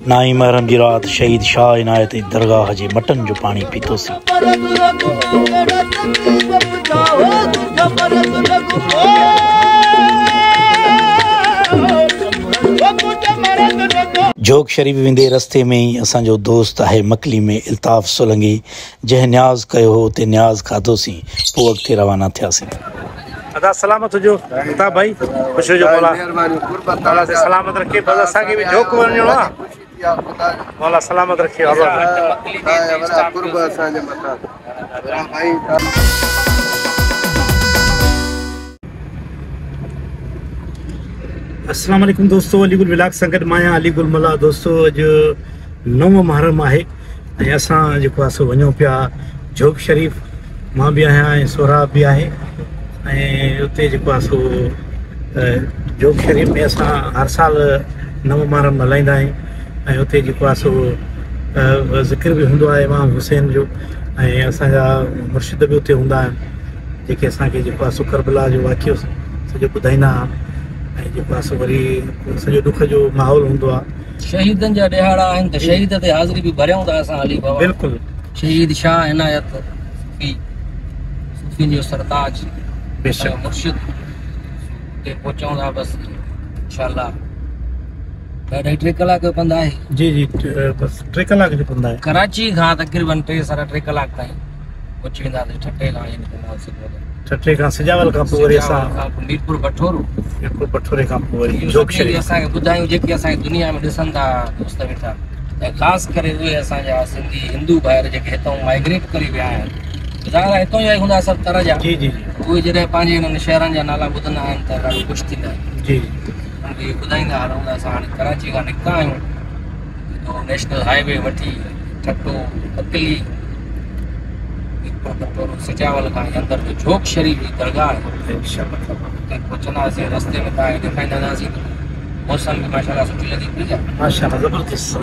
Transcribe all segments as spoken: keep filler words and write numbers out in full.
नाई महरम जी रात शहीद शाह इनायत दरगाह जे मटन जो पानी पीतोसी। जोग शरीफ वेंदे रस्ते में ही असांजो दोस्त है मकली में इल्ताफ़ सोलंगी, जंहिं न्याज़ कयो हो ते न्याज़ खाधोसीं, पोइ अॻिते रवाना थियासीं। अदा सलामत हुजो इल्ताफ़ भाई, ख़ुशि हुजो, मौला मौला से सलामत रखे। बस असांखे बि जोक वञिणो आहे, मौला सलामत रखे। अस्सलाम वालेकुम दोस्तों, अलीगुल व्लॉग संगत माया अलीगुल मला। दोस्तों अॼु नव मुहर्रम आहे ऐं असां जेको आहे सो वञूं पिया जोग शरीफ। मां बि आहियां ऐं सोहराब बि आहे ऐं उते जेको आहे सो जोग शरीफ में असां हर साल नव मुहर्रम मल्हाईंदा आहियूं ऐं उते जेको आहे सो ज़िक्र बि हूंदो आहे इमाम हुसैन जो, ऐं असांजा मुर्शिद बि उते हूंदा आहिनि जेके असांखे जेको आहे सो करबला जो वाक़ियो सॼो ॿुधाईंदा आहिनि ऐं जेको आहे सो वरी सॼो दुख जो माहौल हूंदो आहे। शहीदनि जा ॾिहाड़ा आहिनि त शहीद ते हाज़िरी बि भरियूं था असां अली बाबा। बिल्कुलु शहीद शाह इनायत सूफ़ी सूफ़ी जो सरताज बेशक मुर्शिद ते पहुचूं था। बसि इंशाअल्लाह ढाई टे कलाक जो पंधु आहे। जी जी बसि टे कलाक जो पंधु आहे। कराची खां तक़रीबन टे साढा टे कलाक ताईं पहुची वेंदासीं। ठटे खां निकिरंदासीं, ठटे खां सजावल खां पोइ वरी असां मीरपुर बठोरो मीरपुर बठोरे खां पोइ वरी जोग शरीफ। असांखे ॿुधायूं जेके असांजी दुनिया में ॾिसनि था दोस्त वेठा, ऐं ख़ासि करे उहे असांजा सिंधी हिंदू भाइर जेके हितां माइग्रेट करे विया आहिनि, ज़ाहिर हितां जा हूंदा सभु तरह जा। जी जी उहे जॾहिं पंहिंजे हिननि शहरनि जा नाला ॿुधंदा आहिनि त ॾाढो ख़ुशि थींदा आहिनि। जी उनखे ॿुधाईंदा रहंदा। असां हाणे कराची खां निकिता आहियूं, नेशनल हाईवे वठी ठटो मकली सजावल खां अंदर जो जोग शरीफ जी दरगाह है। पहुचंदासीं रस्ते में तव्हांखे ॾेखारींदासीं। मौसम बि माशाल्लाह सुठी लॻी पई आहे, माशाल्लाह ज़बरदस्त।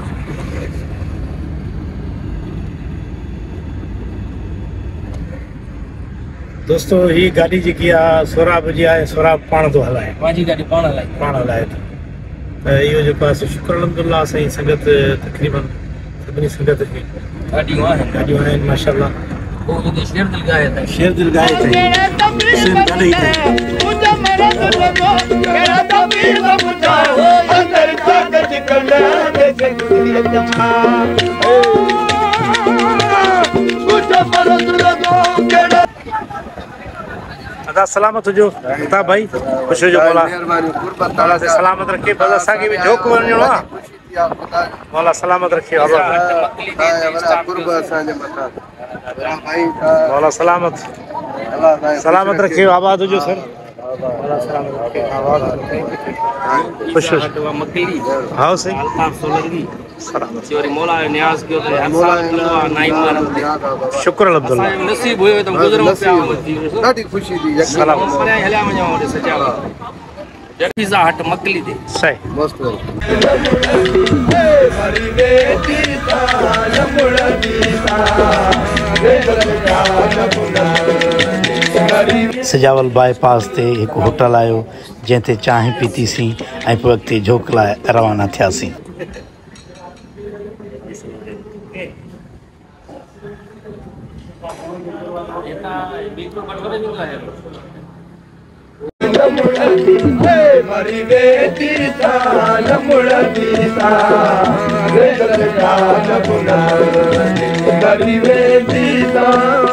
दोस्तों ही गाड़ी जेकी आहे सोहराब जी आहे, सोहराब पाण थो हलाए, पंहिंजी गाॾी पाण हलाए पाण हलाए थो। त इहो जेको आहे शुक्र अलहमदुलिल्लाह असांजी संगत तक़रीबन सभिनी संगत खे गाॾियूं आहिनि गाॾियूं आहिनि माशाल्लाह। शेर दिल गाए थे, शेर दिल गाए थे। अदा सलामत हुजो इल्ताफ़ भाई, ख़ुशि हुजो, मौला मौला से सलामत रखे। बस असांखे बि जोक वञिणो आहे, मौला सलामत रखे। मौला सलामत सलामत रखे, आबाद हुजो सर। मौला सलामत रखे, आबाद खुश मकली हाँ सही अल्ताफ़ सोलंगी सलामत और मौला न्याज़ कियो थे मौला नाई मार शुक्र अल्हम्दुलिल्लाह नसीब हुयो त गुज़रो पिया ॾाढी ख़ुशी थी। सलामत हलिया वञो ओॾे सजावा पिज़्ज़ा हट मकली दे सही मस्त सजावल बाईपास ते हिकु होटल आयो जंहिं चांहि पीतीसीं ऐं पोइ अॻिते जोक लाइ रवाना थियासीं। मरी बेटी साल मुड़ती सा रेल काल बुना मरी बेटी सा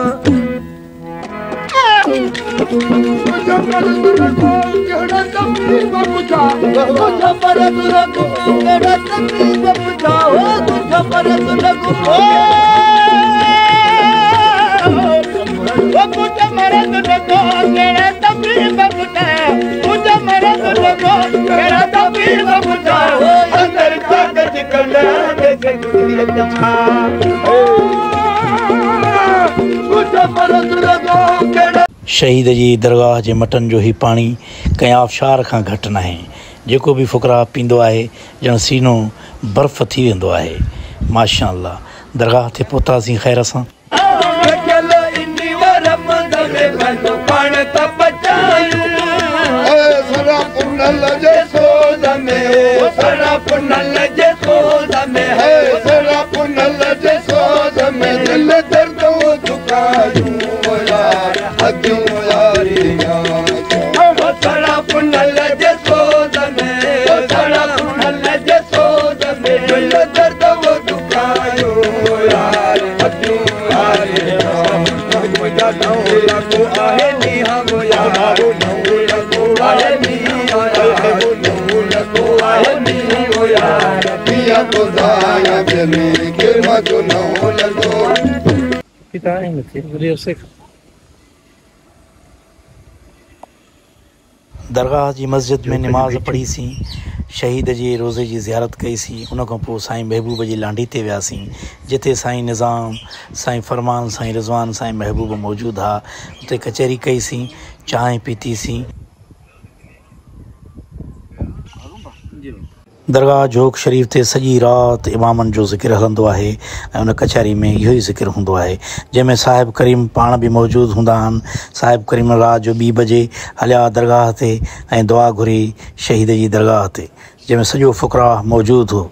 जबर दुरको केड़ा तकली बपुचा जबर दुरको केड़ा तकली बपुचा हो जबर दुरको वो कुछ मरद दुरको केड़ा तकली बपुचा मुझे मरद दुरको केड़ा तकली बपुचा अंदर ताकत कला दे दुनिया जमा मुझे मरद दुरको केड़ा। शहीद जी दरगाह जे मटन जो ही पानी कंहिं आबशार खां घटि न आहे। जेको बि फुकरा पींदो आहे ॼण सीनो बर्फ़ थी वेंदो आहे। माशाअल्लाह दरगाह ते पहुतासीं ख़ैर सां। पुनल जे सोद में पिता आहिनि हिते वरी उसे दरगाह जी मस्जिद में नमाज़ पढ़ी सी शहीद जे रोज़े जी ज़ियारत कई सी उन खां पोइ साईं महबूब जी लांडी ते वियासीं जिते साईं निज़ाम साईं फरमान साईं रिज़वान साईं महबूब मौजूदु हा उते कचहरी कई सी चांहि पीती सी दरगाह जोग शरीफ़ ते सॼी राति इमामनि जो ज़िक्र हलंदो आहे ऐं उन कचहरी में इहो ई ज़िक्र हूंदो आहे जंहिंमें साहिब करीम पाण बि मौजूदु हूंदा आहिनि साहिब करीम राति जो ॿी बजे हलिया दरगाह ते ऐं दुआ घुरी शहीद जी दरगाह ते जंहिंमें सॼो फ़ुक़रा मौजूदु हो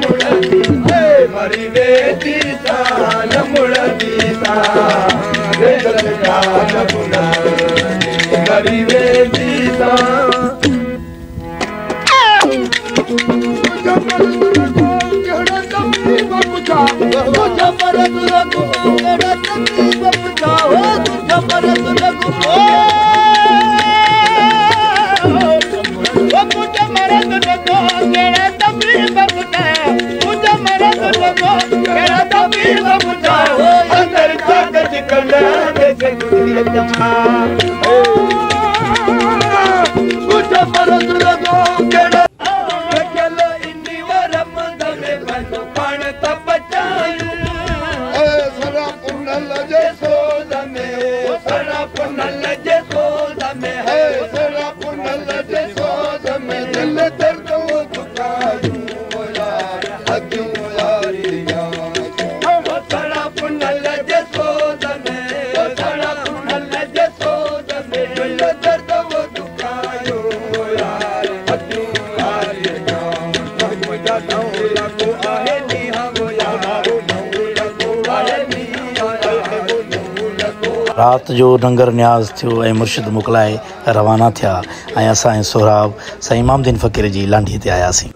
रात जो लंगर न्याज़ थियो ऐं मुर्शिद मोकिलाए रवाना थिया ऐं असां ऐं सोहराब साईं इमामदीन फ़क़ीर जी लांढीअ ते आयासीं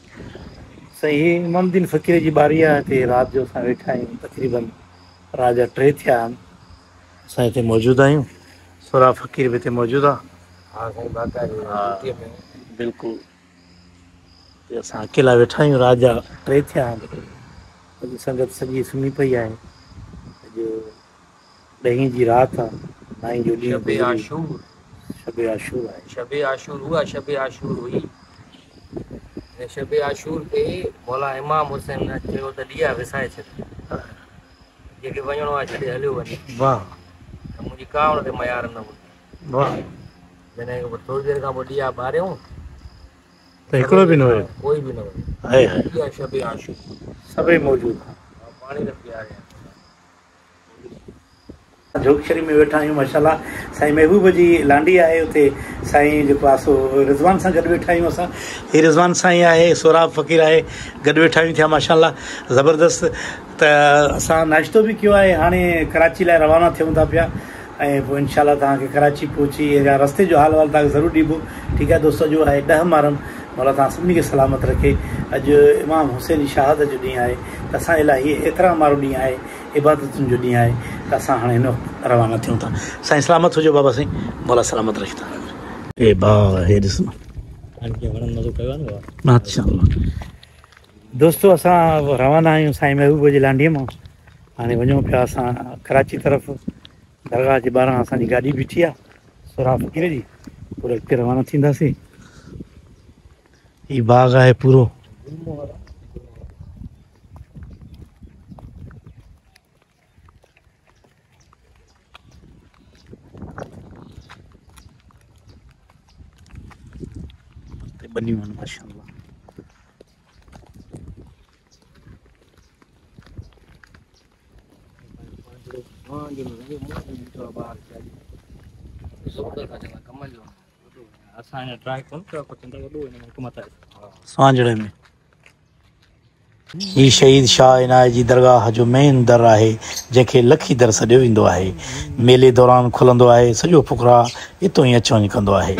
साईं इमामदीन फ़क़ीर जी बारी आहे हिते राति जो असां वेठा आहियूं तक़रीबन रात जा टे थिया आहिनि असां हिते मौजूदु आहियूं सोहराब फ़क़ीर बि हिते मौजूदु आहे हा बिल्कुलु असां अकेला वेठा आहियूं रात जा टे थिया आहिनि अॼु संगत सॼी सुम्ही पई आहे अॼु ॾहीं जी राति आहे नाई जो ॾींहुं शबे आशूर शबे आशूर आहे शबे आशूर हुआ शबे आशूर हुई ऐं शबे आशूर ते मौला इमाम हुसैन चयो त ॾीआ विसाए छॾ जेके वञिणो आहे छॾे हलियो वञे वाह त मुंहिंजी का हुन ते मयार न हुई वाह जॾहिं थोरी देरि खां पोइ ॾीआ ॿारियूं त हिकिड़ो बि न हुयो कोई बि न हुयो ॾीआ शबे आशूर सभई मौजूदु पाणी न पीआरिया जोग शरीफ़ में वेठा आहियूं माशाल्लाह साईं महबूब जी लांडी आहे उते साईं जेको आहे सो रिज़वान सां गॾु वेठा आहियूं असां हीअ रिज़वान साईं आहे सोहराब फ़क़ीर आहे गॾु वेठा आहियूं थिया माशाल्लाह ज़बरदस्त त असां नाश्तो बि कयो आहे हाणे कराची लाइ रवाना थियूं था पिया ऐं पोइ इनशाला तव्हांखे कराची पहुची या रस्ते जो हाल वाल तव्हांखे ज़रूरु ॾिबो ठीकु आहे दोस्त जो आहे ॾह मारम मौला तव्हां सभिनी खे सलामत रखे अॼु इमाम हुसैन जी शहादत जो ॾींहुं आहे त असांजे लाइ हीअ एतिरा मारो ॾींहुं आहे इबादतुनि जो ॾींहुं आहे त असां हाणे हिन वक़्तु रवाना थियूं था साईं सलामत हुजो बाबा साईं मौला सलामत रखे था ए बा हे ॾिस माशाल्लाह दोस्तो असां रवाना आहियूं साईं महबूब जी लांडीअ मां हाणे वञूं पिया असां कराची तरफ़ दरगाह जे ॿाहिरां असांजी गाॾी बीठी आहे सोहराब फ़क़ीर जी पूरे अॻिते रवाना थींदासीं हीउ बाग़ आहे पूरो बनियूं आहिनि माशाल्लाह स्वांजड़े में ही शहीद शाह इनायत जी दरगाह जो मेन दर आहे जंहिंखे लखी दर सॾियो वेंदो आहे मेले दौरान खुलंदो आहे सॼो फुकरा हितो ई अचु वञु कंदो आहे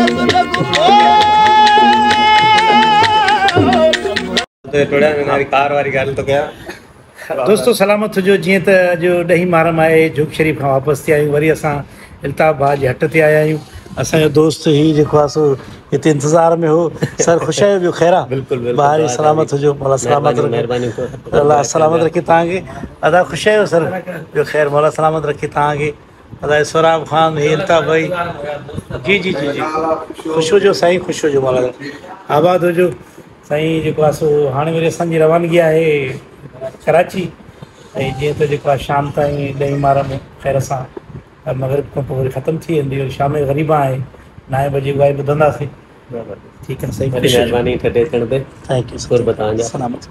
दोस्तों सलामत हुजो। जीअं त अॼु ॾहीं मुहर्रम आहे, जोग शरीफ़ खां वापसि थिया आहियूं। वरी असां इल्ताफ़ भाउ जे हट ते आया आहियूं। असांजो दोस्त ही जेको आहे सो हिते इंतज़ार में हो। सर ख़ुशि आहियो? ॿियो ख़ैर आहे? बिल्कुलु बिल्कुलु। ॿाहिरि सलामत हुजो, मौला सलामत रखे। अलाह सलामत रखे तव्हांखे। अदा ख़ुशि आहियो सर? ॿियो ख़ैर, मौला सलामत रखे तव्हांखे। अदा सोराब ख़ान, इल्ताफ़ भाई, जी जी जी जी ख़ुशि हुजो साईं, ख़ुशि हुजो, मौला आबाद हुजो साईं। जेको आहे सो हाणे वरी असांजी रवानगी आहे कराची। ऐं जीअं त जेको आहे शाम ताईं ॾहीं मुहर्रम ख़ैर सां मग़रिब खां पोइ वरी ख़तमु थी वेंदी। वरी शाम जो ग़रीबा आहे नाए बजे उहा ॿुधंदासीं। ठीकु आहे साईं, महिरबानी ठटे अचण ते। थैंक यू शुक्र बताऊं सलामत।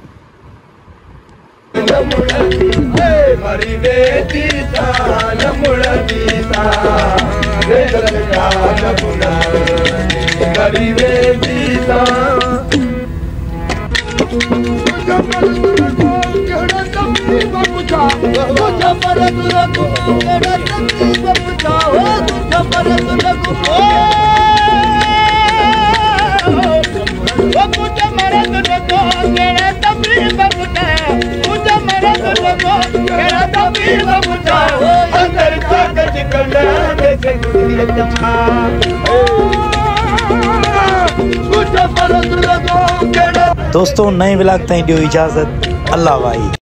दोस्तों नए व्लॉग ताईं ॾियो इजाज़त। अल्लाह वाही।